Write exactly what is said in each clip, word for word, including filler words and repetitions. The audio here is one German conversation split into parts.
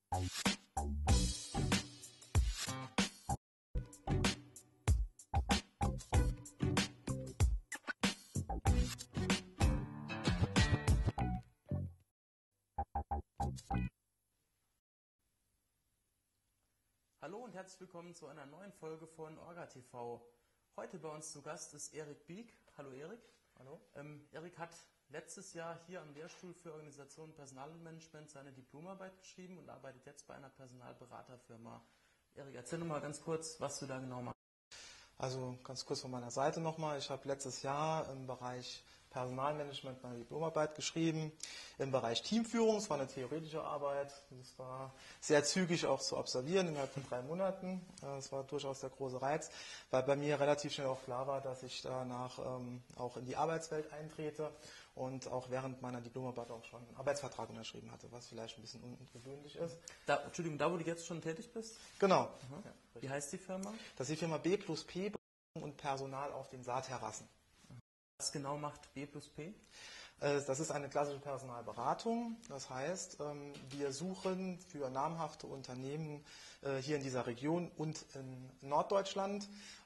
Hallo und herzlich willkommen zu einer neuen Folge von Orga T V. Heute bei uns zu Gast ist Erik Bieg. Hallo Erik. Hallo. Ähm, Erik hat letztes Jahr hier am Lehrstuhl für Organisation und Personalmanagement seine Diplomarbeit geschrieben und arbeitet jetzt bei einer Personalberaterfirma. Erik, erzähl doch mal ganz kurz, was du da genau machst. Also ganz kurz von meiner Seite nochmal. Ich habe letztes Jahr im Bereich Personalmanagement meine Diplomarbeit geschrieben. Im Bereich Teamführung, es war eine theoretische Arbeit. Das war sehr zügig auch zu absolvieren, innerhalb von drei Monaten. Das war durchaus der große Reiz, weil bei mir relativ schnell auch klar war, dass ich danach ähm, auch in die Arbeitswelt eintrete und auch während meiner Diplomarbeit auch schon einen Arbeitsvertrag unterschrieben hatte, was vielleicht ein bisschen ungewöhnlich ist. Da, Entschuldigung, da wo du jetzt schon tätig bist? Genau. Ja, wie heißt die Firma? Das ist die Firma B plus P und Personal auf den Saatterrassen. Was genau macht B plus P? Das ist eine klassische Personalberatung. Das heißt, wir suchen für namhafte Unternehmen hier in dieser Region und in Norddeutschland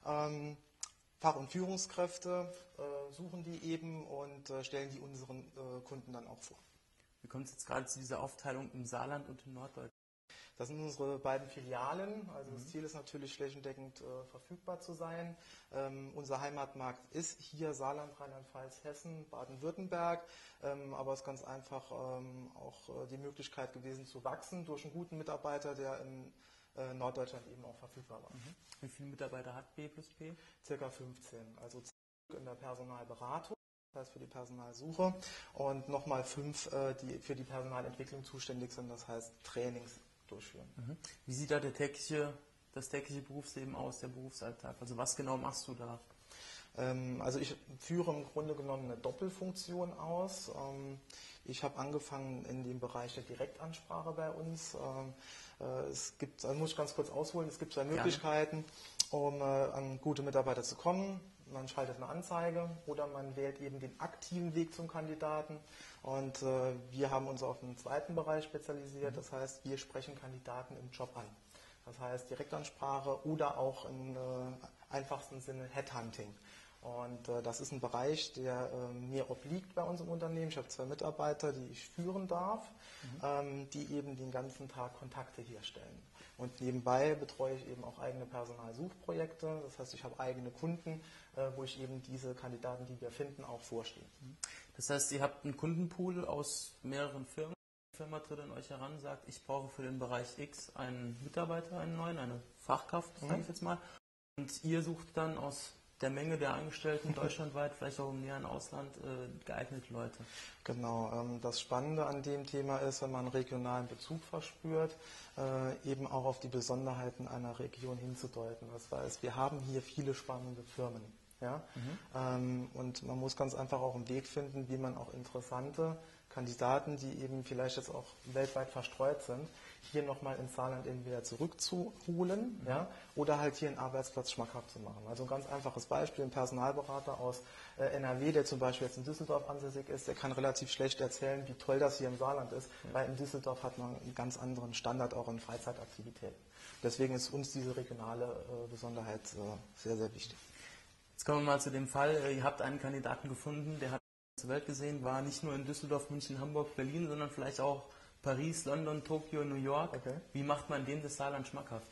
Fach- und Führungskräfte, suchen die eben und stellen die unseren Kunden dann auch vor. Wie kommt es jetzt gerade zu dieser Aufteilung im Saarland und in Norddeutschland? Das sind unsere beiden Filialen. Also mhm. Das Ziel ist natürlich flächendeckend äh, verfügbar zu sein. Ähm, unser Heimatmarkt ist hier Saarland, Rheinland-Pfalz, Hessen, Baden-Württemberg. Ähm, aber es ist ganz einfach ähm, auch äh, die Möglichkeit gewesen zu wachsen durch einen guten Mitarbeiter, der in äh, Norddeutschland eben auch verfügbar war. Mhm. Wie viele Mitarbeiter hat B plus P? Circa fünfzehn. Also in der Personalberatung. Das heißt für die Personalsuche und nochmal fünf, äh, die für die Personalentwicklung zuständig sind, das heißt Trainings durchführen. Mhm. Wie sieht da der tägliche, das tägliche Berufsleben aus, der Berufsalltag? Also was genau machst du da? Ähm, also ich führe im Grunde genommen eine Doppelfunktion aus. Ähm, ich habe angefangen in dem Bereich der Direktansprache bei uns. Ähm, äh, es gibt, also muss ich ganz kurz ausholen, es gibt zwei Möglichkeiten, um äh, an gute Mitarbeiter zu kommen. Man schaltet eine Anzeige oder man wählt eben den aktiven Weg zum Kandidaten. Und äh, wir haben uns auf einen zweiten Bereich spezialisiert. Das heißt, wir sprechen Kandidaten im Job an. Das heißt Direktansprache oder auch im äh, einfachsten Sinne Headhunting. Und äh, das ist ein Bereich, der äh, mir obliegt bei uns im Unternehmen. Ich habe zwei Mitarbeiter, die ich führen darf, mhm. ähm, die eben den ganzen Tag Kontakte herstellen. Und nebenbei betreue ich eben auch eigene Personalsuchprojekte. Das heißt, ich habe eigene Kunden, äh, wo ich eben diese Kandidaten, die wir finden, auch vorstehe. Das heißt, ihr habt einen Kundenpool aus mehreren Firmen. Die Firma tritt an euch heran, sagt, ich brauche für den Bereich X einen Mitarbeiter, einen neuen, eine Fachkraft, sage ich jetzt mal. Und ihr sucht dann aus der Menge der Angestellten deutschlandweit, vielleicht auch im näheren Ausland, äh, geeignete Leute. Genau, ähm, das Spannende an dem Thema ist, wenn man einen regionalen Bezug verspürt, äh, eben auch auf die Besonderheiten einer Region hinzudeuten. Das heißt, wir haben hier viele spannende Firmen. Ja? Mhm. Ähm, und man muss ganz einfach auch einen Weg finden, wie man auch interessante Kandidaten, die eben vielleicht jetzt auch weltweit verstreut sind, hier nochmal ins Saarland entweder zurückzuholen, mhm. ja, oder halt hier einen Arbeitsplatz schmackhaft zu machen. Also ein ganz einfaches Beispiel, ein Personalberater aus äh, N R W, der zum Beispiel jetzt in Düsseldorf ansässig ist, der kann relativ schlecht erzählen, wie toll das hier im Saarland ist, mhm. weil in Düsseldorf hat man einen ganz anderen Standard auch in Freizeitaktivitäten. Deswegen ist uns diese regionale äh, Besonderheit äh, sehr, sehr wichtig. Jetzt kommen wir mal zu dem Fall, ihr habt einen Kandidaten gefunden, der hat zur Welt gesehen, war nicht nur in Düsseldorf, München, Hamburg, Berlin, sondern vielleicht auch Paris, London, Tokio, New York. Okay. Wie macht man dem das Saarland schmackhaft?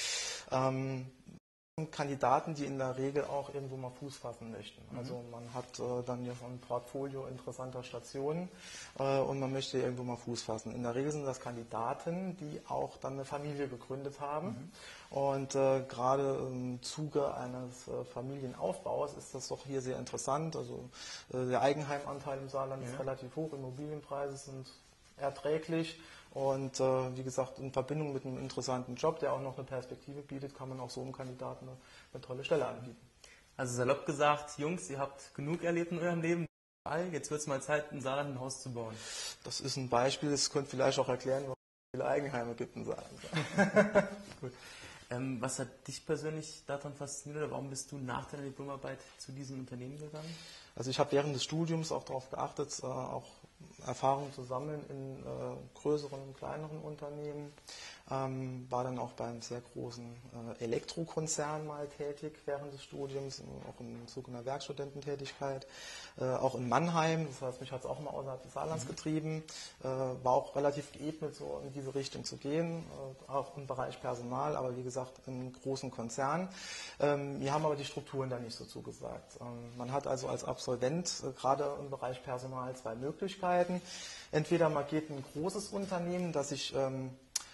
Ähm, Kandidaten, die in der Regel auch irgendwo mal Fuß fassen möchten. Mhm. Also man hat äh, dann ja schon ein Portfolio interessanter Stationen äh, und man möchte irgendwo mal Fuß fassen. In der Regel sind das Kandidaten, die auch dann eine Familie gegründet haben. Mhm. Und äh, gerade im Zuge eines äh, Familienaufbaus ist das doch hier sehr interessant. Also äh, der Eigenheimanteil im Saarland ja. ist relativ hoch, Immobilienpreise sind erträglich und äh, wie gesagt, in Verbindung mit einem interessanten Job, der auch noch eine Perspektive bietet, kann man auch so einem Kandidaten eine, eine tolle Stelle anbieten. Also salopp gesagt, Jungs, ihr habt genug erlebt in eurem Leben, jetzt wird es mal Zeit, im Saarland ein Haus zu bauen. Das ist ein Beispiel, das könnte vielleicht auch erklären, warum es viele Eigenheime gibt im Saarland. Gut. Ähm, was hat dich persönlich daran fasziniert oder warum bist du nach deiner Diplomarbeit zu diesem Unternehmen gegangen? Also ich habe während des Studiums auch darauf geachtet, äh, auch Erfahrungen zu sammeln in äh, größeren und kleineren Unternehmen. Ähm, war dann auch beim sehr großen äh, Elektrokonzern mal tätig während des Studiums, auch im Zuge einer Werkstudententätigkeit. Äh, auch in Mannheim, das heißt, mich hat es auch mal außerhalb des Saarlands mhm. getrieben. Äh, war auch relativ geebnet, so in diese Richtung zu gehen, äh, auch im Bereich Personal, aber wie gesagt, in großen Konzernen. Ähm, mir haben aber die Strukturen da nicht so zugesagt. Ähm, man hat also als Absolvent äh, gerade im Bereich Personal zwei Möglichkeiten. Entweder man geht in ein großes Unternehmen, das sich ähm,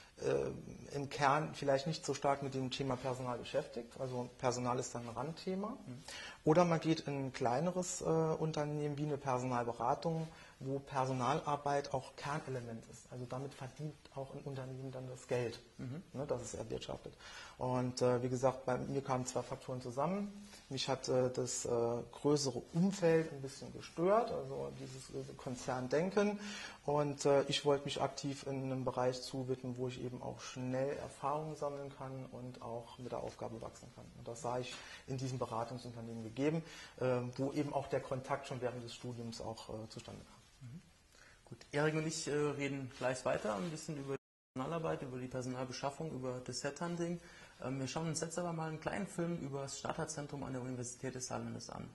äh, im Kern vielleicht nicht so stark mit dem Thema Personal beschäftigt, also Personal ist dann ein Randthema. Mhm. Oder man geht in ein kleineres äh, Unternehmen wie eine Personalberatung, wo Personalarbeit auch Kernelement ist. Also damit verdient auch ein Unternehmen dann das Geld, mhm. ne, das es erwirtschaftet. Und äh, wie gesagt, bei mir kamen zwei Faktoren zusammen. Mich hat äh, das äh, größere Umfeld ein bisschen gestört, also dieses äh, Konzerndenken. Und äh, ich wollte mich aktiv in einem Bereich zuwidmen, wo ich eben auch schnell Erfahrungen sammeln kann und auch mit der Aufgabe wachsen kann. Und das sah ich in diesem Beratungsunternehmen gegeben, äh, wo eben auch der Kontakt schon während des Studiums auch äh, zustande kam. Mhm. Gut, Erik und ich äh, reden gleich weiter, ein bisschen über die Personalarbeit, über die Personalbeschaffung, über das Headhunting. Ähm, wir schauen uns jetzt aber mal einen kleinen Film über das Starterzentrum an der Universität des Saarlandes an.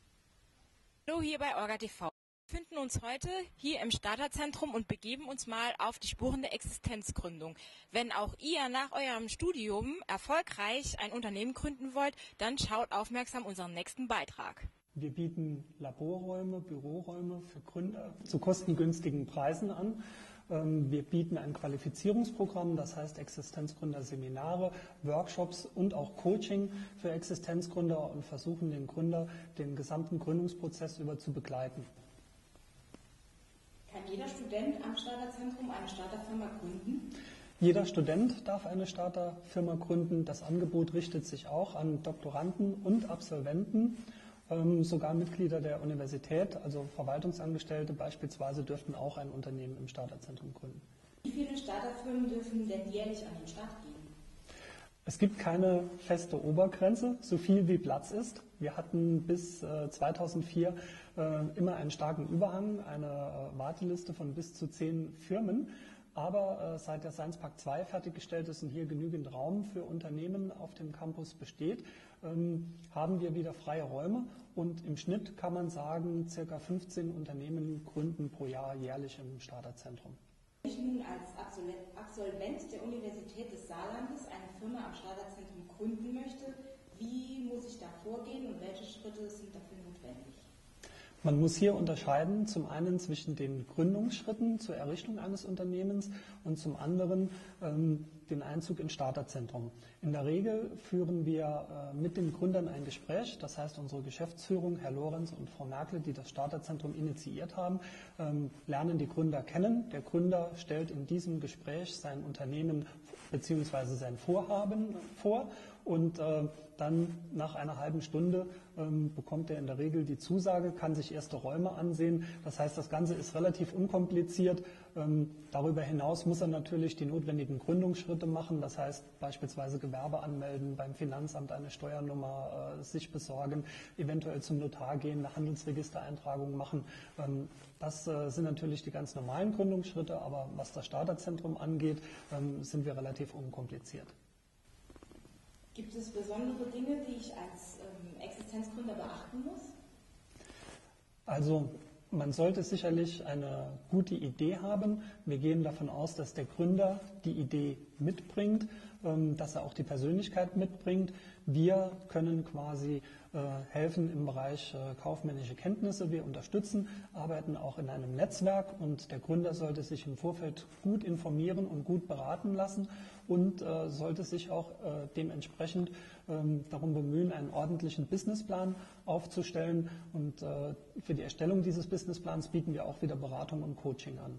Hallo hier bei Orga T V. Wir befinden uns heute hier im Starterzentrum und begeben uns mal auf die Spuren der Existenzgründung. Wenn auch ihr nach eurem Studium erfolgreich ein Unternehmen gründen wollt, dann schaut aufmerksam unseren nächsten Beitrag. Wir bieten Laborräume, Büroräume für Gründer zu kostengünstigen Preisen an. Wir bieten ein Qualifizierungsprogramm, das heißt Existenzgründerseminare, Workshops und auch Coaching für Existenzgründer und versuchen den Gründer den gesamten Gründungsprozess über zu begleiten. Kann jeder Student am Starterzentrum eine Starterfirma gründen? Jeder Student darf eine Starterfirma gründen. Das Angebot richtet sich auch an Doktoranden und Absolventen. Ähm, sogar Mitglieder der Universität, also Verwaltungsangestellte beispielsweise, dürften auch ein Unternehmen im Starterzentrum gründen. Wie viele Starterfirmen dürfen denn jährlich an den Start gehen? Es gibt keine feste Obergrenze, so viel wie Platz ist. Wir hatten bis äh, zweitausendvier äh, immer einen starken Überhang, eine äh, Warteliste von bis zu zehn Firmen. Aber äh, seit der Science Park zwei fertiggestellt ist und hier genügend Raum für Unternehmen auf dem Campus besteht, ähm, haben wir wieder freie Räume und im Schnitt kann man sagen, circa fünfzehn Unternehmen gründen pro Jahr jährlich im Starterzentrum. Wenn ich nun als Absolvent der Universität des Saarlandes eine Firma am Starterzentrum gründen möchte, wie muss ich da vorgehen und welche Schritte sind dafür notwendig? Man muss hier unterscheiden, zum einen zwischen den Gründungsschritten zur Errichtung eines Unternehmens und zum anderen ähm, den Einzug ins Starterzentrum. In der Regel führen wir äh, mit den Gründern ein Gespräch, das heißt unsere Geschäftsführung, Herr Lorenz und Frau Merkel, die das Starterzentrum initiiert haben, ähm, lernen die Gründer kennen. Der Gründer stellt in diesem Gespräch sein Unternehmen bzw. sein Vorhaben vor und äh, dann nach einer halben Stunde ähm, bekommt er in der Regel die Zusage, kann sich erste Räume ansehen. Das heißt, das Ganze ist relativ unkompliziert. Ähm, darüber hinaus muss er natürlich die notwendigen Gründungsschritte machen. Das heißt, beispielsweise Gewerbe anmelden, beim Finanzamt eine Steuernummer äh, sich besorgen, eventuell zum Notar gehen, eine Handelsregistereintragung machen. Ähm, das äh, sind natürlich die ganz normalen Gründungsschritte, aber was das Starterzentrum angeht, ähm, sind wir relativ unkompliziert. Gibt es besondere Dinge, die ich als ähm, Existenzgründer beachten muss? Also man sollte sicherlich eine gute Idee haben. Wir gehen davon aus, dass der Gründer die Idee mitbringt, ähm, dass er auch die Persönlichkeit mitbringt. Wir können quasi äh, helfen im Bereich äh, kaufmännische Kenntnisse. Wir unterstützen, arbeiten auch in einem Netzwerk und der Gründer sollte sich im Vorfeld gut informieren und gut beraten lassen und äh, sollte sich auch äh, dementsprechend ähm, darum bemühen, einen ordentlichen Businessplan aufzustellen. Und äh, für die Erstellung dieses Businessplans bieten wir auch wieder Beratung und Coaching an.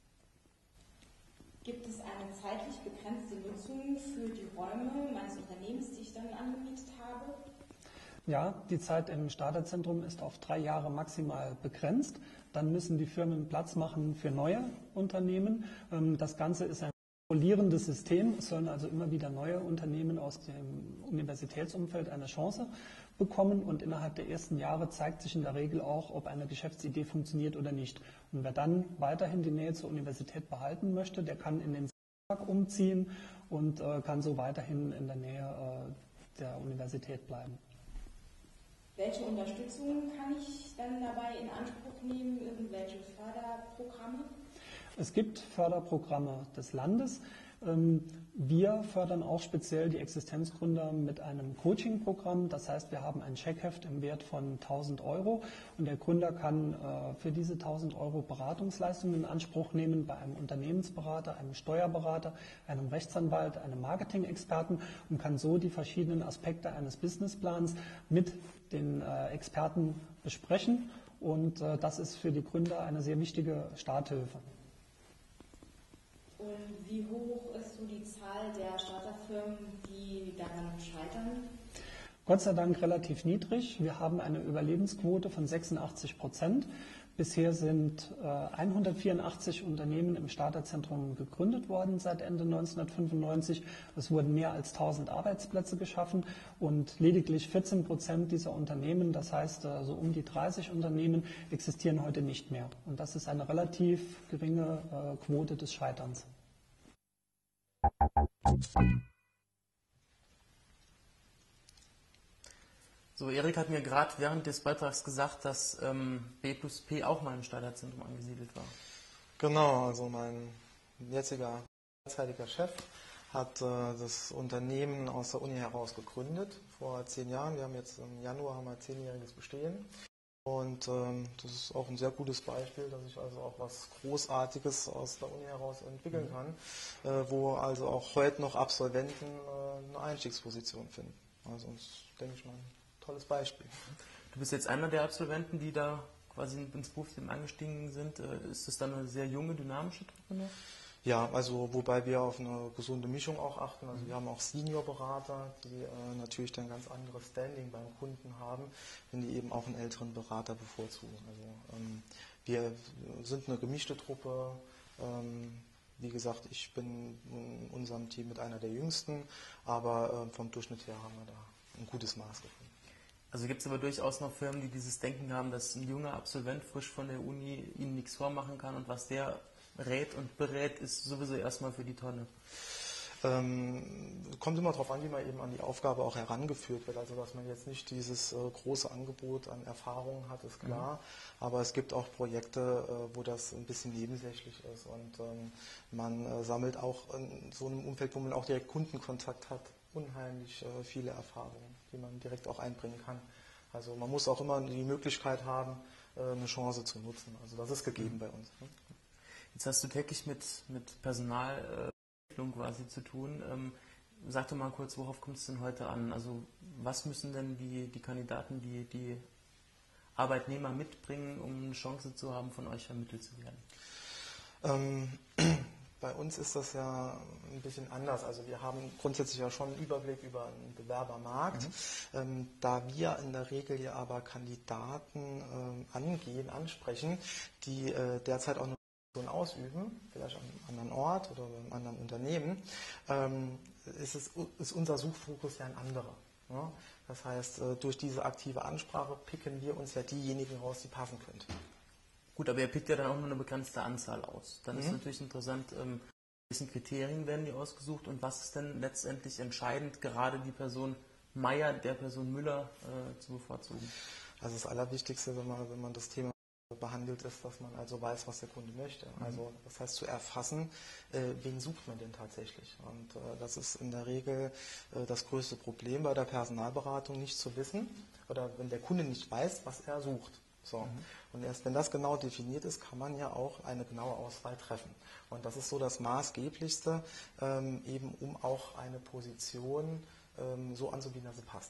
Gibt es eine zeitlich begrenzte Nutzung für die Räume meines Unternehmens, die ich dann angemietet habe? Ja, die Zeit im Starterzentrum ist auf drei Jahre maximal begrenzt. Dann müssen die Firmen Platz machen für neue Unternehmen. Das Ganze ist ein rollierendes System. Es sollen also immer wieder neue Unternehmen aus dem Universitätsumfeld eine Chance bekommen und innerhalb der ersten Jahre zeigt sich in der Regel auch, ob eine Geschäftsidee funktioniert oder nicht. Und wer dann weiterhin die Nähe zur Universität behalten möchte, der kann in den Park umziehen und äh, kann so weiterhin in der Nähe äh, der Universität bleiben. Welche Unterstützung kann ich dann dabei in Anspruch nehmen? Irgendwelche Förderprogramme? Es gibt Förderprogramme des Landes. Wir fördern auch speziell die Existenzgründer mit einem Coaching-Programm. Das heißt, wir haben ein Checkheft im Wert von tausend Euro und der Gründer kann für diese tausend Euro Beratungsleistungen in Anspruch nehmen bei einem Unternehmensberater, einem Steuerberater, einem Rechtsanwalt, einem Marketing-Experten und kann so die verschiedenen Aspekte eines Businessplans mit den Experten besprechen. Und das ist für die Gründer eine sehr wichtige Starthilfe. Und wie hoch ist so die Zahl der Starterfirmen, die daran scheitern? Gott sei Dank relativ niedrig. Wir haben eine Überlebensquote von sechsundachtzig Prozent. Bisher sind äh, hundertvierundachtzig Unternehmen im Starterzentrum gegründet worden seit Ende neunzehnhundertfünfundneunzig. Es wurden mehr als tausend Arbeitsplätze geschaffen und lediglich vierzehn Prozent dieser Unternehmen, das heißt äh, so um die dreißig Unternehmen, existieren heute nicht mehr. Und das ist eine relativ geringe äh, Quote des Scheiterns. So, Erik hat mir gerade während des Beitrags gesagt, dass ähm, B plus P auch mal im Starterzentrum angesiedelt war. Genau, also mein jetziger derzeitiger Chef hat äh, das Unternehmen aus der Uni heraus gegründet, vor zehn Jahren. Wir haben jetzt im Januar haben wir zehnjähriges Bestehen. Und ähm, das ist auch ein sehr gutes Beispiel, dass ich also auch was Großartiges aus der Uni heraus entwickeln kann, äh, wo also auch heute noch Absolventen äh, eine Einstiegsposition finden. Also das ist, denke ich mal, ein tolles Beispiel. Du bist jetzt einer der Absolventen, die da quasi ins Berufsleben eingestiegen sind. Ist das dann eine sehr junge, dynamische Truppe noch? Ja, also wobei wir auf eine gesunde Mischung auch achten. Also wir haben auch Seniorberater, die äh, natürlich dann ganz anderes Standing beim Kunden haben, wenn die eben auch einen älteren Berater bevorzugen. Also ähm, wir sind eine gemischte Truppe. Ähm, wie gesagt, ich bin in unserem Team mit einer der jüngsten, aber äh, vom Durchschnitt her haben wir da ein gutes Maß gefunden. Also gibt es aber durchaus noch Firmen, die dieses Denken haben, dass ein junger Absolvent frisch von der Uni ihnen nichts vormachen kann und was der rät und berät, ist sowieso erstmal für die Tonne. Ähm, kommt immer darauf an, wie man eben an die Aufgabe auch herangeführt wird. Also dass man jetzt nicht dieses äh, große Angebot an Erfahrungen hat, ist klar. Mhm. Aber es gibt auch Projekte, äh, wo das ein bisschen nebensächlich ist. Und ähm, man äh, sammelt auch in so einem Umfeld, wo man auch direkt Kundenkontakt hat, unheimlich äh, viele Erfahrungen, die man direkt auch einbringen kann. Also man muss auch immer die Möglichkeit haben, äh, eine Chance zu nutzen. Also das ist gegeben mhm. bei uns. Ne? Jetzt hast du täglich mit, mit Personalentwicklung quasi zu tun. Ähm, sag doch mal kurz, worauf kommt es denn heute an? Also was müssen denn die, die Kandidaten, die, die Arbeitnehmer mitbringen, um eine Chance zu haben, von euch vermittelt zu werden? Ähm, bei uns ist das ja ein bisschen anders. Also wir haben grundsätzlich ja schon einen Überblick über einen Bewerbermarkt. Mhm. Ähm, da wir in der Regel ja aber Kandidaten ähm, angehen, ansprechen, die äh, derzeit auch eine ausüben, vielleicht an einem anderen Ort oder einem anderen Unternehmen, ähm, ist, es, ist unser Suchfokus ja ein anderer. Ja? Das heißt, äh, durch diese aktive Ansprache picken wir uns ja diejenigen raus, die passen könnten. Gut, aber ihr pickt ja dann auch nur eine begrenzte Anzahl aus. Dann mhm. ist natürlich interessant, ähm, welchen Kriterien werden die ausgesucht und was ist denn letztendlich entscheidend, gerade die Person Meier, der Person Müller äh, zu bevorzugen? Also das Allerwichtigste, wenn man, wenn man das Thema behandelt ist, dass man also weiß, was der Kunde möchte. Also das heißt zu erfassen, äh, wen sucht man denn tatsächlich. Und äh, das ist in der Regel äh, das größte Problem bei der Personalberatung, nicht zu wissen oder wenn der Kunde nicht weiß, was er sucht. So. Mhm. Und erst wenn das genau definiert ist, kann man ja auch eine genaue Auswahl treffen. Und das ist so das Maßgeblichste, ähm, eben um auch eine Position ähm, so anzubieten, dass sie passt.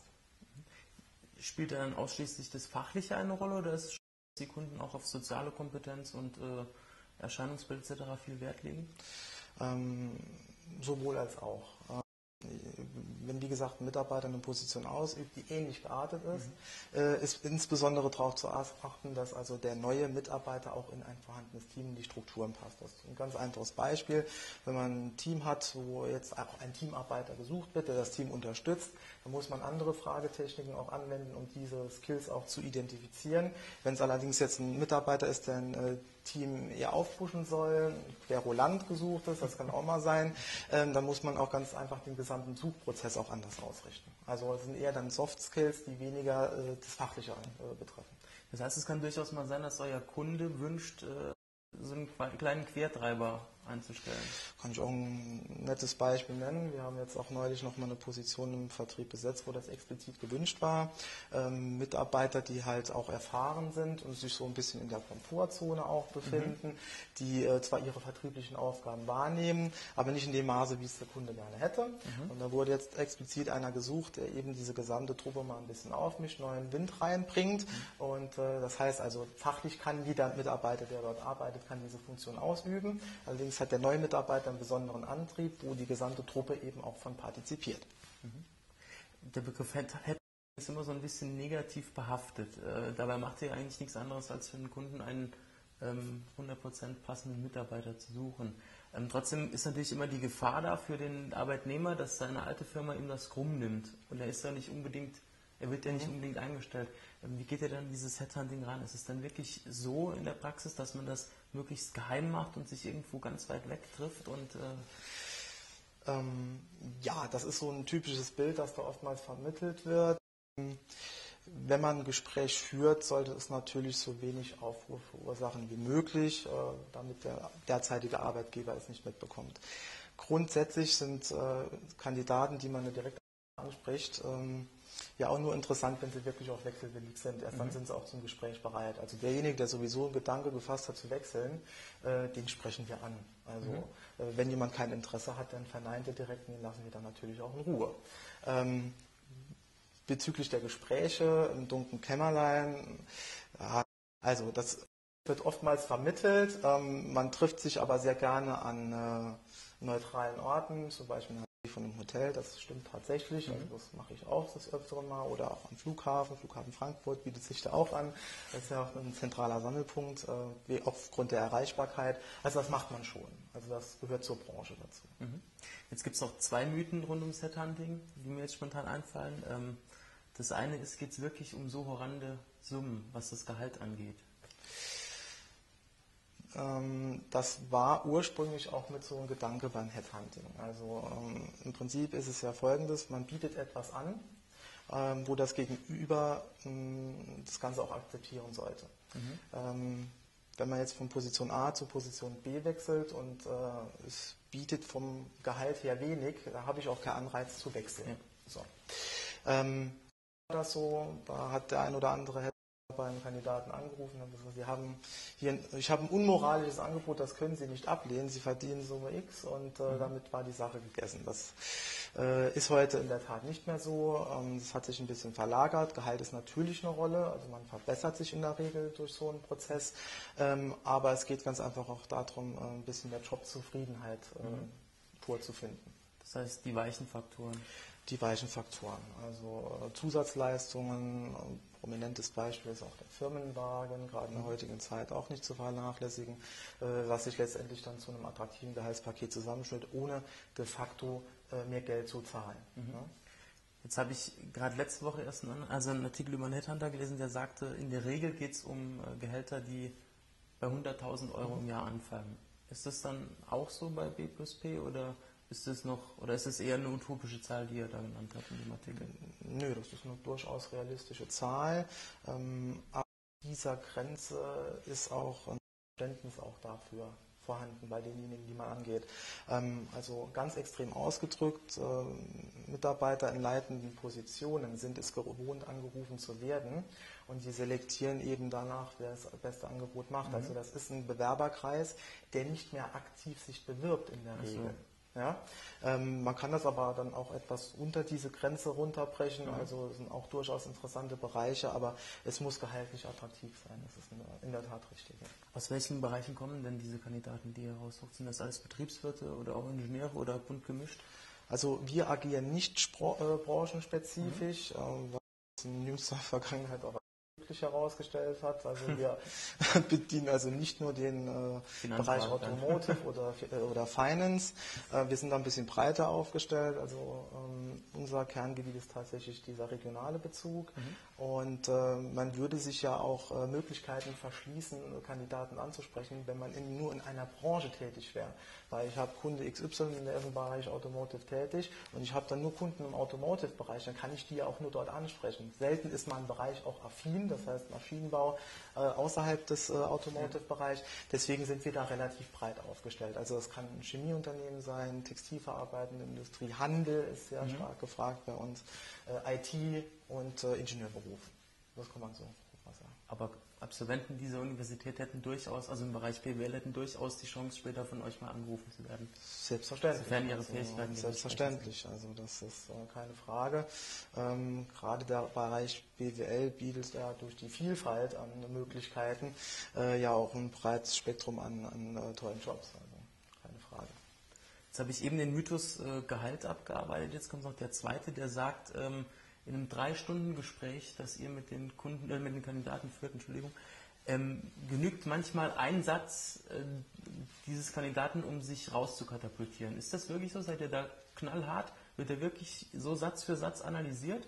Spielt dann ausschließlich das Fachliche eine Rolle oder ist es die Kunden auch auf soziale Kompetenz und äh, Erscheinungsbild et cetera viel Wert legen? Ähm, sowohl als auch. Äh, wenn wie gesagt ein Mitarbeiter eine Position ausübt, die ähnlich geartet ist, mhm. äh, ist insbesondere darauf zu achten, dass also der neue Mitarbeiter auch in ein vorhandenes Team, in die Strukturen passt. Das ist ein ganz einfaches Beispiel. Wenn man ein Team hat, wo jetzt auch ein Teamarbeiter gesucht wird, der das Team unterstützt, dann muss man andere Fragetechniken auch anwenden, um diese Skills auch zu identifizieren. Wenn es allerdings jetzt ein Mitarbeiter ist, der ein äh, Team eher aufpushen soll, querulant gesucht ist, das kann auch mal sein, ähm, dann muss man auch ganz einfach den gesamten Suchprozess auch anders ausrichten. Also es sind eher dann Soft Skills, die weniger äh, das Fachliche äh, betreffen. Das heißt, es kann durchaus mal sein, dass euer Kunde wünscht, äh, so einen kleinen Quertreiber einzustellen. Kann ich auch ein nettes Beispiel nennen. Wir haben jetzt auch neulich noch mal eine Position im Vertrieb besetzt, wo das explizit gewünscht war. Ähm, Mitarbeiter, die halt auch erfahren sind und sich so ein bisschen in der Komfortzone auch befinden, mhm. die äh, zwar ihre vertrieblichen Aufgaben wahrnehmen, aber nicht in dem Maße, wie es der Kunde gerne hätte. Mhm. Und da wurde jetzt explizit einer gesucht, der eben diese gesamte Truppe mal ein bisschen aufmischt, neuen Wind reinbringt. Mhm. Und äh, das heißt also, fachlich kann jeder Mitarbeiter, der dort arbeitet, kann diese Funktion ausüben. Allerdings hat der neue Mitarbeiter einen besonderen Antrieb, wo die gesamte Truppe eben auch von partizipiert. Der Begriff Head ist immer so ein bisschen negativ behaftet. Äh, dabei macht ihr eigentlich nichts anderes, als für den Kunden einen ähm, hundert Prozent passenden Mitarbeiter zu suchen. Ähm, trotzdem ist natürlich immer die Gefahr da für den Arbeitnehmer, dass seine alte Firma ihm das krumm nimmt. Und er ist ja nicht unbedingt, er wird ja nicht unbedingt eingestellt. Ähm, wie geht ihr dann dieses Headhunting ran? Ist es dann wirklich so in der Praxis, dass man das möglichst geheim macht und sich irgendwo ganz weit weg trifft und äh ähm, ja, das ist so ein typisches Bild, das da oftmals vermittelt wird. Wenn man ein Gespräch führt, sollte es natürlich so wenig Aufruhr verursachen wie möglich, äh, damit der derzeitige Arbeitgeber es nicht mitbekommt. Grundsätzlich sind äh, Kandidaten, die man direkt anspricht, ähm, ja auch nur interessant, wenn sie wirklich auch wechselwillig sind. Erst dann mhm. sind sie auch zum Gespräch bereit. Also derjenige, der sowieso einen Gedanke gefasst hat zu wechseln, äh, den sprechen wir an. Also mhm. äh, wenn jemand kein Interesse hat, dann verneint er direkt und den lassen wir dann natürlich auch in Ruhe. Ähm, bezüglich der Gespräche im dunklen Kämmerlein, ja, also das wird oftmals vermittelt. Ähm, man trifft sich aber sehr gerne an äh, neutralen Orten, zum Beispiel von einem Hotel, das stimmt tatsächlich, also das mache ich auch das Öfteren mal, oder auch am Flughafen, Flughafen Frankfurt bietet sich da auch an, das ist ja auch ein zentraler Sammelpunkt, äh, aufgrund der Erreichbarkeit, also das macht man schon, also das gehört zur Branche dazu. Mhm. Jetzt gibt es noch zwei Mythen rund ums Headhunting, die mir jetzt spontan einfallen. Ähm, das eine ist, geht es wirklich um so horrende Summen, was das Gehalt angeht? Das war ursprünglich auch mit so einem Gedanke beim Headhunting. Also ähm, im Prinzip ist es ja folgendes, man bietet etwas an, ähm, wo das Gegenüber ähm, das Ganze auch akzeptieren sollte. Mhm. Ähm, wenn man jetzt von Position A zu Position B wechselt und äh, es bietet vom Gehalt her wenig, da habe ich auch keinen Anreiz zu wechseln. Ja. So. Ähm, das so, da hat der ein oder andere beim Kandidaten angerufen und gesagt, Sie haben hier, ich habe ein unmoralisches Angebot, das können Sie nicht ablehnen, Sie verdienen Summe X und äh, damit war die Sache gegessen. Das äh, ist heute in der Tat nicht mehr so. Ähm, das hat sich ein bisschen verlagert. Gehalt ist natürlich eine Rolle, also man verbessert sich in der Regel durch so einen Prozess, ähm, aber es geht ganz einfach auch darum, äh, ein bisschen mehr Jobzufriedenheit äh, mhm. vorzufinden. Das heißt, die weichen Faktoren. Die weichen Faktoren, also äh, Zusatzleistungen. Prominentes Beispiel ist auch der Firmenwagen, gerade in der heutigen Zeit auch nicht zu vernachlässigen, äh, was sich letztendlich dann zu einem attraktiven Gehaltspaket zusammenstellt, ohne de facto äh, mehr Geld zu zahlen. Mhm. Ja? Jetzt habe ich gerade letzte Woche erst einen, also einen Artikel über einen Headhunter gelesen, der sagte, in der Regel geht es um äh, Gehälter, die bei hunderttausend Euro mhm. im Jahr anfangen. Ist das dann auch so bei B plus P oder ist es noch, oder ist es eher eine utopische Zahl, die ihr da genannt habt in dem Artikel? Nö, das ist eine durchaus realistische Zahl. Ähm, ab dieser Grenze ist auch ein Verständnis auch dafür vorhanden bei denjenigen, die man angeht. Ähm, also ganz extrem ausgedrückt, äh, Mitarbeiter in leitenden Positionen sind es gewohnt, angerufen zu werden und die selektieren eben danach, wer das beste Angebot macht. Mhm. Also das ist ein Bewerberkreis, der nicht mehr aktiv sich bewirbt in der Regel. So. Ja, ähm, man kann das aber dann auch etwas unter diese Grenze runterbrechen, mhm. also es sind auch durchaus interessante Bereiche, aber es muss gehaltlich attraktiv sein, das ist in der, in der Tat richtig. Ja. Aus welchen Bereichen kommen denn diese Kandidaten, die ihr raussucht? Sind das alles Betriebswirte oder auch Ingenieure oder bunt gemischt? Also wir agieren nicht spro- äh, branchenspezifisch, mhm. äh, was in jüngster Vergangenheit auch wirklich herausgestellt hat. Also wir bedienen also nicht nur den äh, Bereich Automotive oder, oder Finance. Äh, wir sind da ein bisschen breiter aufgestellt. Also ähm, unser Kerngebiet ist tatsächlich dieser regionale Bezug. Mhm. Und äh, man würde sich ja auch äh, Möglichkeiten verschließen, Kandidaten anzusprechen, wenn man in, nur in einer Branche tätig wäre. Weil ich habe Kunde X Y in dem Bereich Automotive tätig und ich habe dann nur Kunden im Automotive-Bereich, dann kann ich die ja auch nur dort ansprechen. Selten ist mein Bereich auch affin, das heißt Maschinenbau äh, außerhalb des äh, Automotive-Bereichs. Deswegen sind wir da relativ breit aufgestellt. Also es kann ein Chemieunternehmen sein, textilverarbeitende Industrie, Handel ist sehr mhm. stark gefragt bei uns, äh, I T und äh, Ingenieurberuf. Das kann man so sagen. Aber Absolventen dieser Universität hätten durchaus, also im Bereich B W L, hätten durchaus die Chance, später von euch mal angerufen zu werden. Selbstverständlich. Sofern ihre also, Fähigkeiten Selbstverständlich, also das ist äh, keine Frage. Ähm, gerade der Bereich B W L bietet ja durch die Vielfalt an Möglichkeiten äh, ja auch ein breites Spektrum an, an äh, tollen Jobs, also keine Frage. Jetzt habe ich eben den Mythos äh, Gehalt abgearbeitet, jetzt kommt noch der zweite, der sagt, ähm, in einem Drei-Stunden-Gespräch, das ihr mit den Kunden, äh, mit den Kandidaten führt, Entschuldigung, ähm, genügt manchmal ein Satz äh, dieses Kandidaten, um sich rauszukatapultieren. Ist das wirklich so? Seid ihr da knallhart? Wird er wirklich so Satz für Satz analysiert?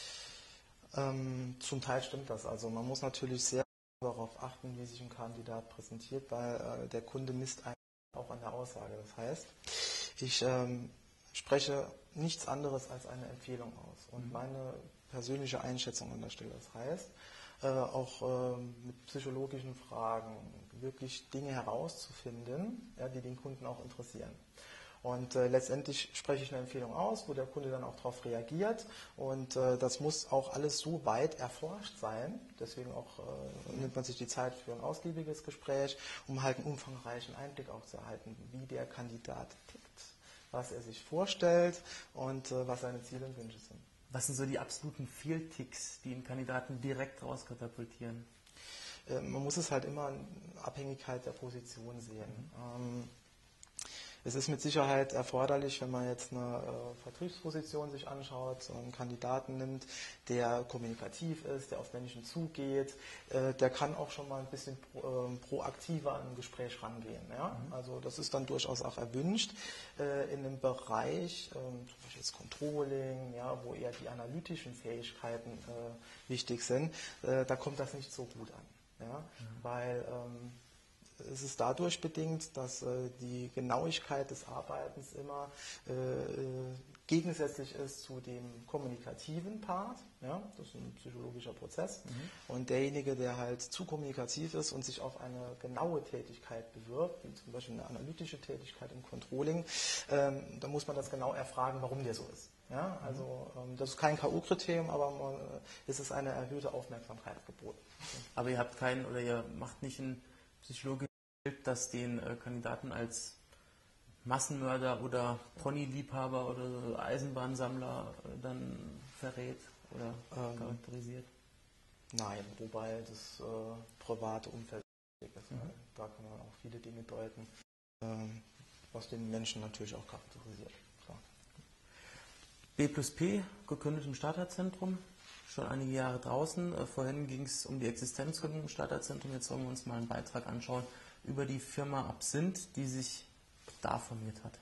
Ähm, zum Teil stimmt das. Also man muss natürlich sehr darauf achten, wie sich ein Kandidat präsentiert, weil äh, der Kunde misst eigentlich auch an der Aussage. Das heißt, ich ähm, spreche nichts anderes als eine Empfehlung aus und meine persönliche Einschätzung an der Stelle. Das heißt, äh, auch äh, mit psychologischen Fragen wirklich Dinge herauszufinden, ja, die den Kunden auch interessieren. Und äh, letztendlich spreche ich eine Empfehlung aus, wo der Kunde dann auch darauf reagiert. Und äh, das muss auch alles so weit erforscht sein. Deswegen auch äh, nimmt man sich die Zeit für ein ausgiebiges Gespräch, um halt einen umfangreichen Einblick auch zu erhalten, wie der Kandidat tickt, was er sich vorstellt und äh, was seine Ziele und Wünsche sind. Was sind so die absoluten Fehlticks, die einen Kandidaten direkt rauskatapultieren? Äh, man muss es halt immer in Abhängigkeit der Position sehen. Mhm. Ähm, Es ist mit Sicherheit erforderlich, wenn man jetzt eine äh, Vertriebsposition sich anschaut, so einen Kandidaten nimmt, der kommunikativ ist, der auf Menschen zugeht, äh, der kann auch schon mal ein bisschen pro, äh, proaktiver an ein Gespräch rangehen. Ja? Mhm. Also das ist dann durchaus auch erwünscht. Äh, in einem Bereich, äh, zum Beispiel jetzt Controlling, ja, wo eher die analytischen Fähigkeiten äh, wichtig sind, äh, da kommt das nicht so gut an. Ja? Mhm. Weil ähm, es ist dadurch bedingt, dass äh, die Genauigkeit des Arbeitens immer äh, gegensätzlich ist zu dem kommunikativen Part. Ja? Das ist ein psychologischer Prozess. Mhm. Und derjenige, der halt zu kommunikativ ist und sich auf eine genaue Tätigkeit bewirbt, wie zum Beispiel eine analytische Tätigkeit im Controlling, ähm, da muss man das genau erfragen, warum der so ist. Ja? Also ähm, das ist kein K O-Kriterium, aber man, äh, es ist eine erhöhte Aufmerksamkeit geboten. Aber ihr habt keinen, oder ihr macht nicht einen psychologischen Bild, das den äh, Kandidaten als Massenmörder oder Ponyliebhaber oder Eisenbahnsammler äh, dann verrät oder ähm, charakterisiert? Nein, wobei das äh, private Umfeld ist. Mhm. Da kann man auch viele Dinge deuten, ähm, was den Menschen natürlich auch charakterisiert. Klar. B plus P, gegründet im Starterzentrum, schon einige Jahre draußen. Äh, vorhin ging es um die Existenzgründung im Starterzentrum. Jetzt wollen wir uns mal einen Beitrag anschauen über die Firma Absinth, die sich da formiert hat.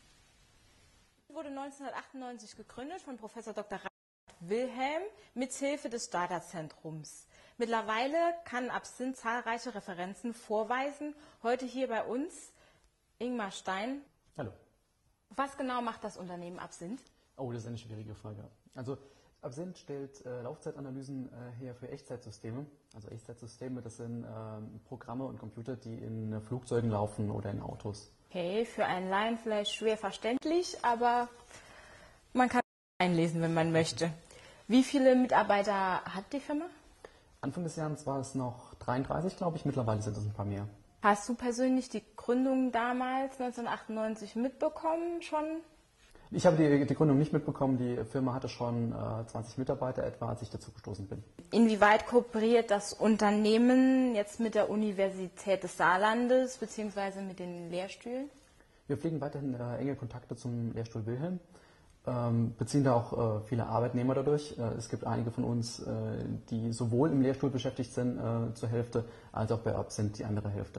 Wurde neunzehnhundertachtundneunzig gegründet von Professor Doktor Wilhelm mithilfe des Starterzentrums. Mittlerweile kann Absinth zahlreiche Referenzen vorweisen. Heute hier bei uns Ingmar Stein. Hallo. Was genau macht das Unternehmen Absinth? Oh, das ist eine schwierige Frage. Also Absinth stellt äh, Laufzeitanalysen äh, her für Echtzeitsysteme. Also Echtzeitsysteme, das sind äh, Programme und Computer, die in äh, Flugzeugen laufen oder in Autos. Okay, für einen Laien vielleicht schwer verständlich, aber man kann einlesen, wenn man möchte. Wie viele Mitarbeiter hat die Firma? Anfang des Jahres war es noch dreiunddreißig, glaube ich. Mittlerweile sind es ein paar mehr. Hast du persönlich die Gründung damals neunzehnhundertachtundneunzig mitbekommen schon? Ich habe die, die Gründung nicht mitbekommen. Die Firma hatte schon äh, zwanzig Mitarbeiter etwa, als ich dazu gestoßen bin. Inwieweit kooperiert das Unternehmen jetzt mit der Universität des Saarlandes bzw. mit den Lehrstühlen? Wir pflegen weiterhin äh, enge Kontakte zum Lehrstuhl Wilhelm, ähm, beziehen da auch äh, viele Arbeitnehmer dadurch. Äh, es gibt einige von uns, äh, die sowohl im Lehrstuhl beschäftigt sind äh, zur Hälfte, als auch bei Ö R B sind die andere Hälfte.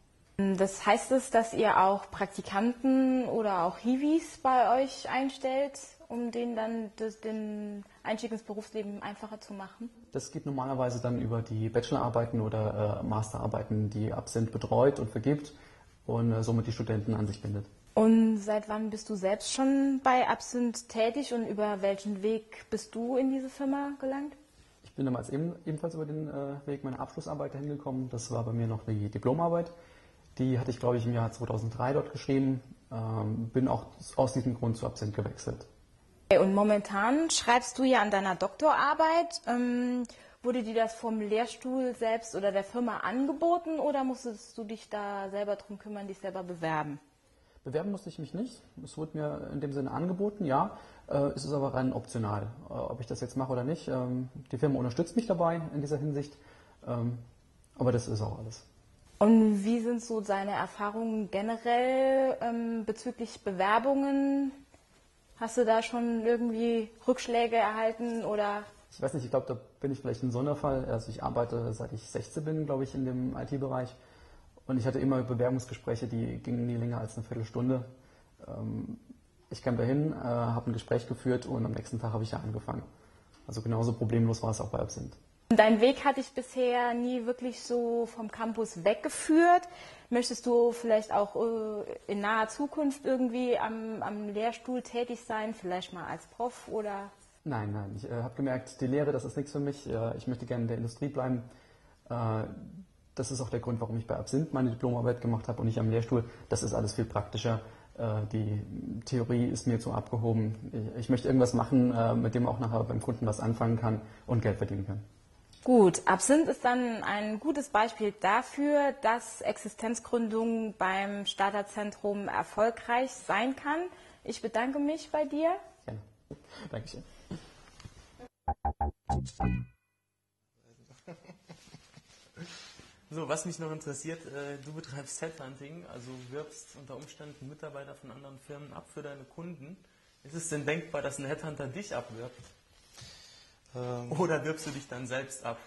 Das heißt es, dass ihr auch Praktikanten oder auch Hiwis bei euch einstellt, um denen dann das, den Einstieg ins Berufsleben einfacher zu machen? Das geht normalerweise dann über die Bachelorarbeiten oder äh, Masterarbeiten, die Absint betreut und vergibt und äh, somit die Studenten an sich bindet. Und seit wann bist du selbst schon bei Absint tätig und über welchen Weg bist du in diese Firma gelangt? Ich bin damals eben, ebenfalls über den äh, Weg meiner Abschlussarbeit dahin gekommen. Das war bei mir noch die Diplomarbeit. Die hatte ich, glaube ich, im Jahr zweitausenddrei dort geschrieben. Ähm, bin auch aus diesem Grund zu Absint gewechselt. Und momentan schreibst du ja an deiner Doktorarbeit. Ähm, wurde dir das vom Lehrstuhl selbst oder der Firma angeboten oder musstest du dich da selber drum kümmern, dich selber bewerben? Bewerben musste ich mich nicht. Es wurde mir in dem Sinne angeboten, ja. Äh, es ist aber rein optional, äh, ob ich das jetzt mache oder nicht. Ähm, die Firma unterstützt mich dabei in dieser Hinsicht. Ähm, aber das ist auch alles. Und wie sind so deine Erfahrungen generell ähm, bezüglich Bewerbungen? Hast du da schon irgendwie Rückschläge erhalten oder? Ich weiß nicht, ich glaube, da bin ich vielleicht ein Sonderfall. Also ich arbeite, seit ich sechzehn bin, glaube ich, in dem I T-Bereich. Und ich hatte immer Bewerbungsgespräche, die gingen nie länger als eine Viertelstunde. Ähm, ich kam dahin, äh, habe ein Gespräch geführt und am nächsten Tag habe ich ja angefangen. Also genauso problemlos war es auch bei Absint. Dein Weg hat dich bisher nie wirklich so vom Campus weggeführt. Möchtest du vielleicht auch äh, in naher Zukunft irgendwie am, am Lehrstuhl tätig sein, vielleicht mal als Prof oder? Nein, nein. Ich äh, habe gemerkt, die Lehre, das ist nichts für mich. Äh, ich möchte gerne in der Industrie bleiben. Äh, das ist auch der Grund, warum ich bei Absint meine Diplomarbeit gemacht habe und nicht am Lehrstuhl. Das ist alles viel praktischer. Äh, die Theorie ist mir zu abgehoben. Ich, ich möchte irgendwas machen, äh, mit dem man auch nachher beim Kunden was anfangen kann und Geld verdienen kann. Gut, Absint ist dann ein gutes Beispiel dafür, dass Existenzgründung beim Starterzentrum erfolgreich sein kann. Ich bedanke mich bei dir. Gerne. Dankeschön. So, was mich noch interessiert, äh, du betreibst Headhunting, also wirbst unter Umständen Mitarbeiter von anderen Firmen ab für deine Kunden. Ist es denn denkbar, dass ein Headhunter dich abwirbt? Oder wirbst du dich dann selbst ab?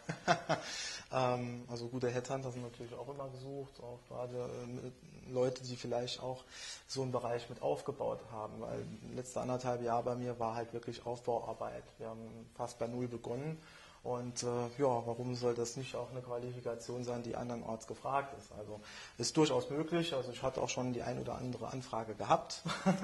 ähm, also gute Headhunter sind natürlich auch immer gesucht, auch gerade äh, Leute, die vielleicht auch so einen Bereich mit aufgebaut haben, weil letzte anderthalb Jahre bei mir war halt wirklich Aufbauarbeit. Wir haben fast bei Null begonnen und äh, ja, warum soll das nicht auch eine Qualifikation sein, die andernorts gefragt ist? Also ist durchaus möglich, also ich hatte auch schon die ein oder andere Anfrage gehabt,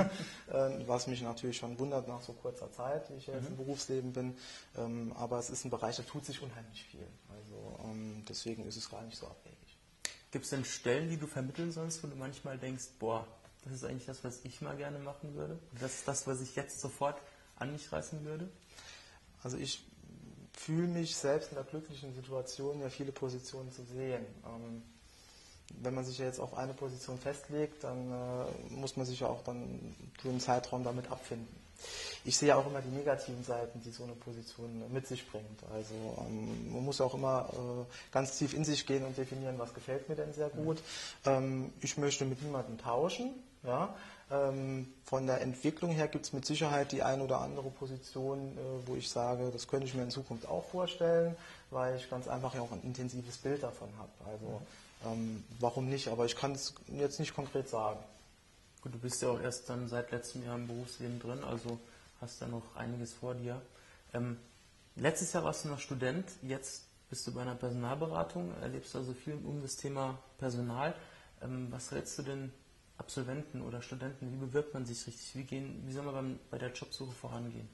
was mich natürlich schon wundert nach so kurzer Zeit, wie ich jetzt im Berufsleben bin, ähm, aber es ist ein Bereich, da tut sich unheimlich viel, also ähm, deswegen ist es gar nicht so abhängig. Gibt es denn Stellen, die du vermitteln sollst, wo du manchmal denkst, boah, das ist eigentlich das, was ich mal gerne machen würde? Das ist das, was ich jetzt sofort an mich reißen würde? Also ich fühle mich selbst in der glücklichen Situation, ja viele Positionen zu sehen. Ähm, wenn man sich ja jetzt auf eine Position festlegt, dann äh, muss man sich ja auch dann für einen Zeitraum damit abfinden. Ich sehe auch immer die negativen Seiten, die so eine Position mit sich bringt. Also ähm, man muss auch immer äh, ganz tief in sich gehen und definieren, was gefällt mir denn sehr gut. Ähm, ich möchte mit niemandem tauschen. Ja? Ähm, von der Entwicklung her gibt es mit Sicherheit die eine oder andere Position, äh, wo ich sage, das könnte ich mir in Zukunft auch vorstellen, weil ich ganz einfach ja auch ein intensives Bild davon habe. Also ähm, warum nicht? Aber ich kann es jetzt nicht konkret sagen. Gut, du bist ja auch erst dann seit letztem Jahr im Berufsleben drin, also hast da noch einiges vor dir. Ähm, letztes Jahr warst du noch Student, jetzt bist du bei einer Personalberatung, erlebst also viel um das Thema Personal. Ähm, was rätst du denn Absolventen oder Studenten, wie bewirbt man sich richtig? Wie, gehen, wie soll man beim, bei der Jobsuche vorangehen?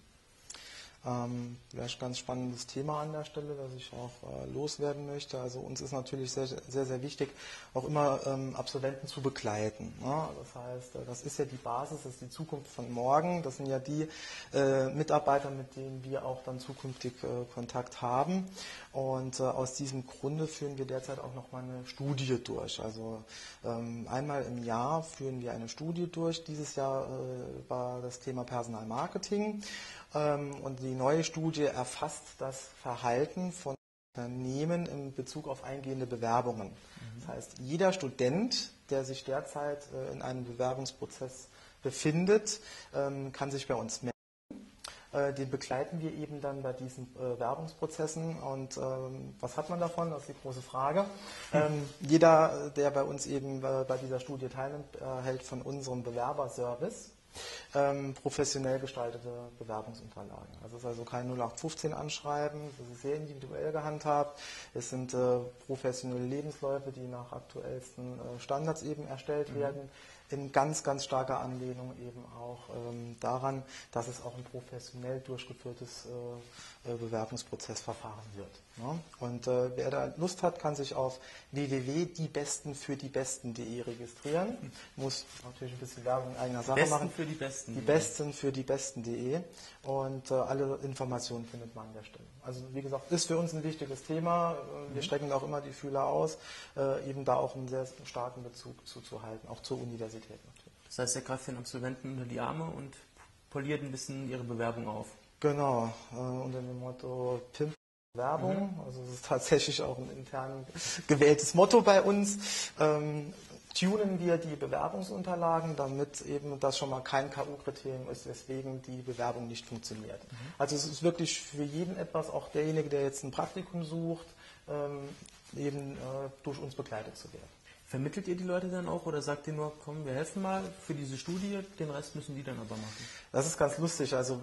Ähm, vielleicht ganz spannendes Thema an der Stelle, das ich auch äh, loswerden möchte. Also uns ist natürlich sehr, sehr, sehr wichtig, auch immer ähm, Absolventen zu begleiten. Ne? Das heißt, äh, das ist ja die Basis, das ist die Zukunft von morgen. Das sind ja die äh, Mitarbeiter, mit denen wir auch dann zukünftig äh, Kontakt haben. Und äh, aus diesem Grunde führen wir derzeit auch nochmal eine Studie durch. Also ähm, einmal im Jahr führen wir eine Studie durch. Dieses Jahr äh, war das Thema Personalmarketing. Und die neue Studie erfasst das Verhalten von Unternehmen in Bezug auf eingehende Bewerbungen. Mhm. Das heißt, jeder Student, der sich derzeit äh, in einem Bewerbungsprozess befindet, ähm, kann sich bei uns melden. Äh, den begleiten wir eben dann bei diesen äh, Bewerbungsprozessen. Und ähm, was hat man davon? Das ist die große Frage. Ähm, jeder, der bei uns eben äh, bei dieser Studie teilnimmt, erhält von unserem Bewerberservice Ähm, professionell gestaltete Bewerbungsunterlagen. Also es ist also kein null acht fünfzehn Anschreiben, das ist sehr individuell gehandhabt. Es sind äh, professionelle Lebensläufe, die nach aktuellsten äh, Standards eben erstellt mhm. werden, in ganz, ganz starker Anlehnung eben auch ähm, daran, dass es auch ein professionell durchgeführtes äh, äh, Bewerbungsprozessverfahren wird. Ne? Und äh, wer da Lust hat, kann sich auf w w w punkt die besten für die besten punkt de registrieren. Muss natürlich ein bisschen Werbung in eigener Sache Besten machen. für die Besten. Die besten für die besten punkt de und äh, alle Informationen findet man an der Stelle. Also wie gesagt, ist für uns ein wichtiges Thema. Wir mhm. strecken auch immer die Fühler aus, äh, eben da auch einen sehr starken Bezug zuzuhalten, auch zur Universität natürlich. Das heißt, ihr greift den Absolventen unter die Arme und poliert ein bisschen ihre Bewerbung auf. Genau, äh, unter dem Motto Pimp Werbung, also es ist tatsächlich auch ein intern gewähltes Motto bei uns. Ähm, tunen wir die Bewerbungsunterlagen, damit eben das schon mal kein K O-Kriterium ist, weswegen die Bewerbung nicht funktioniert. Mhm. Also es ist wirklich für jeden etwas, auch derjenige, der jetzt ein Praktikum sucht, ähm, eben äh, durch uns begleitet zu werden. Vermittelt ihr die Leute dann auch oder sagt ihr nur, komm, wir helfen mal für diese Studie, den Rest müssen die dann aber machen? Das ist ganz lustig, also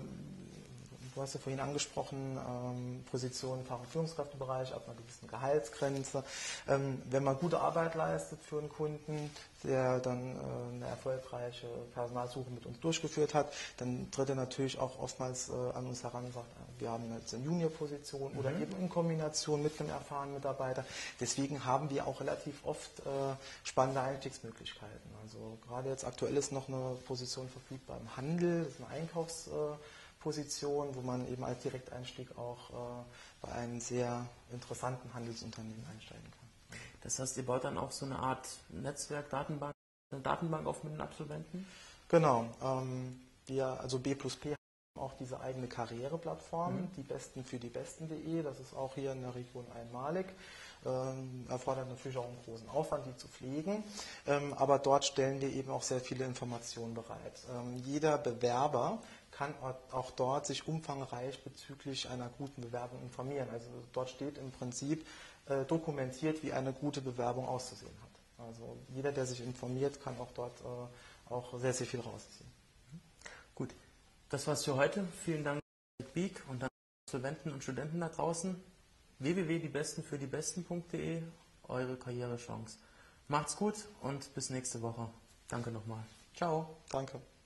du hast ja vorhin angesprochen, ähm, Positionen im Fach- und Führungskräftebereich ab einer gewissen Gehaltsgrenze. Ähm, wenn man gute Arbeit leistet für einen Kunden, der dann äh, eine erfolgreiche Personalsuche mit uns durchgeführt hat, dann tritt er natürlich auch oftmals äh, an uns heran und sagt, äh, wir haben jetzt eine Junior-Position mhm. oder eben in Kombination mit einem erfahrenen Mitarbeiter. Deswegen haben wir auch relativ oft äh, spannende Einstiegsmöglichkeiten. Also gerade jetzt aktuell ist noch eine Position verfügbar im Handel, das ist eine Einkaufs- äh, Position, wo man eben als Direkteinstieg auch äh, bei einem sehr interessanten Handelsunternehmen einsteigen kann. Das heißt, ihr baut dann auch so eine Art Netzwerk, Datenbank, eine Datenbank auf mit den Absolventen? Genau. Ähm, wir, also B plus P, haben auch diese eigene Karriereplattform, mhm. die besten für die besten punkt de. Das ist auch hier in der Region einmalig. Ähm, erfordert natürlich auch einen großen Aufwand, die zu pflegen. Ähm, aber dort stellen wir eben auch sehr viele Informationen bereit. Ähm, jeder Bewerber kann auch dort sich umfangreich bezüglich einer guten Bewerbung informieren. Also dort steht im Prinzip äh, dokumentiert, wie eine gute Bewerbung auszusehen hat. Also jeder, der sich informiert, kann auch dort äh, auch sehr, sehr viel rausziehen. Gut, das war's für heute. Vielen Dank, Beek, und dann Studenten und Studenten da draußen. w w w punkt die besten für die besten punkt de, eure Karrierechance. Macht's gut und bis nächste Woche. Danke nochmal. Ciao. Danke.